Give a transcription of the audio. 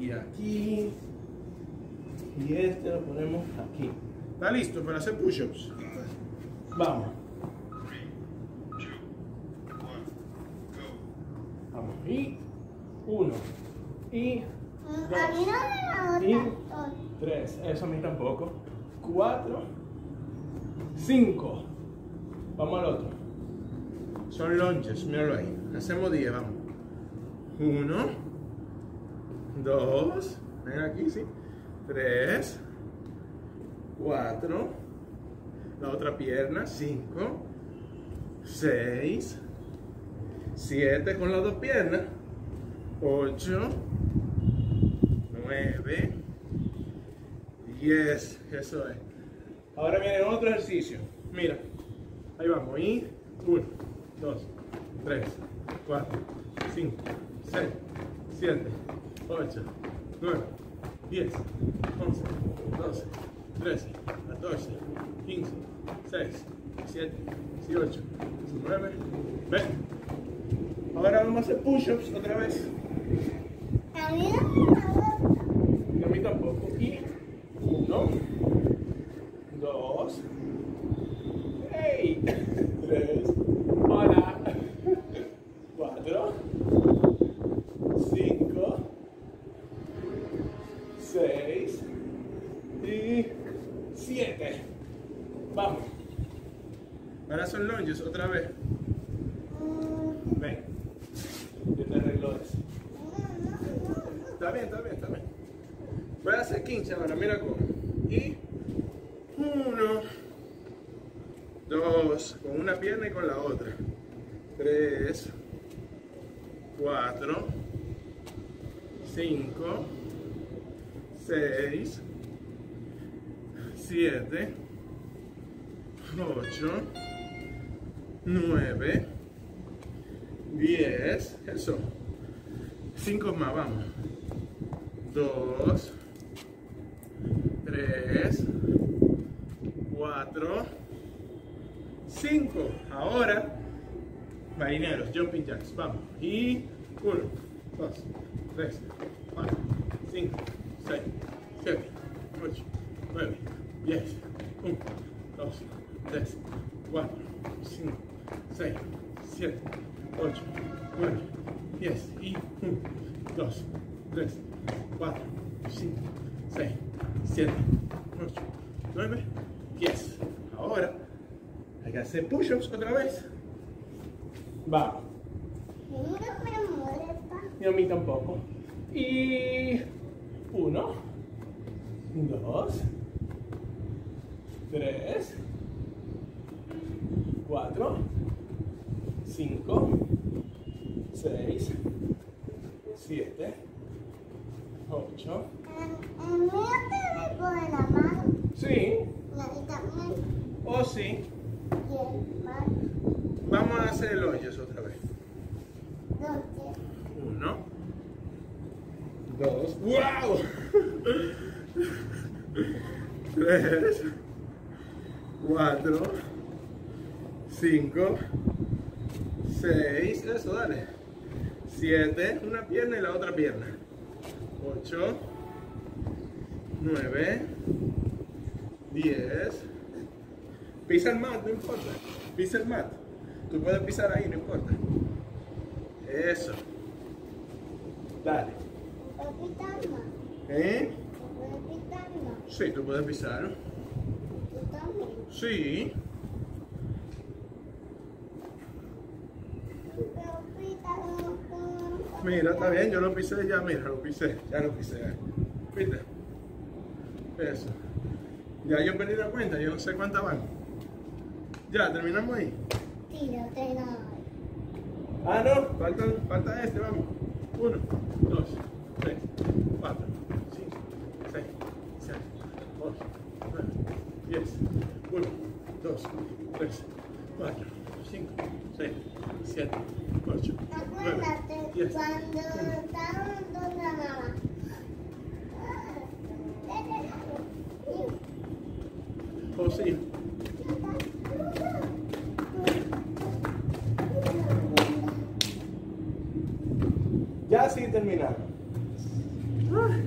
y aquí. Y este lo ponemos aquí. ¿Está listo para hacer push-ups? Vamos. Vamos. Y 1. Y 2. Y 3. Eso a mí tampoco. 4. 5. Vamos al otro. Son lunges, míralo ahí. Hacemos 10, vamos. 1, 2, ven aquí, sí. 3, 4, la otra pierna, 5, 6, 7 con las dos piernas, 8, 9, 10, eso es. Ahora viene otro ejercicio, mira, ahí vamos, y 1, 2, 3, 4, 5, 6, 7, 8, 9, 10, 11, 12, 13, 14, 15, 16, 17, 18, 19, 20. Ahora vamos a hacer push-ups otra vez. A mí no me gusta. Y a mí tampoco. Y 1, 2, 3, hola, 4, 5, 6 y 7. Vamos. Ahora son lunges otra vez. Ven. Yo te arreglo eso. Está bien, está bien, está bien. Voy a hacer 15 ahora, mira cómo. Y 1, 2, con una pierna y con la otra. 3, 4, 5, 6, 7, 8, 9, 10, eso. 5 más, vamos. 2, 3, 4, 5. Ahora, marineros, jumping jacks, vamos. Y 1, 2, 3, 4, 5, 6, 7, 8, 9, 10. 1, 2, 3, 4, 5, 6, 7, 8, 9, 10. Y 1, 2, 3, 4, 5, 6, 7, 8, 9, 10. Ahora hay que hacer push-ups otra vez. Vamos. No me molesta. Y a mí tampoco. Y 1, 2, 3, 4, 5, 6, 7, 8. El mío te pone la mano. Sí. Y a mí también. O sí. Y el mano. Vamos a hacer el hoyos otra vez. 1, 2, ¡wow! 3, 4, 5, 6, eso, dale. 7, una pierna y la otra pierna. 8, 9, 10. Pisa el mat, no importa. Pisa el mat. Tú puedes pisar ahí, no importa. Eso. Dale. ¿Puedo pitar más? ¿Eh? ¿Puedo pitar más? Sí, tú puedes pisar. Tú también. Sí. Pero pita no. Mira, está bien, yo lo pisé ya, mira, lo pisé, ya lo pisé. ¿Viste? Eso. Ya yo perdí la cuenta, yo no sé cuántas van. Ya, terminamos ahí. Tírate no. Ah, no, falta este, vamos. 1, 2, 3, 4, 5, 6, 7, 8, 9, 10. 1, 2, 3, 4, 5, 6, 7, 8, 9, Acuérdate 10. cuando estábamos donde la mamá. Oh, sí. Ya sí terminamos.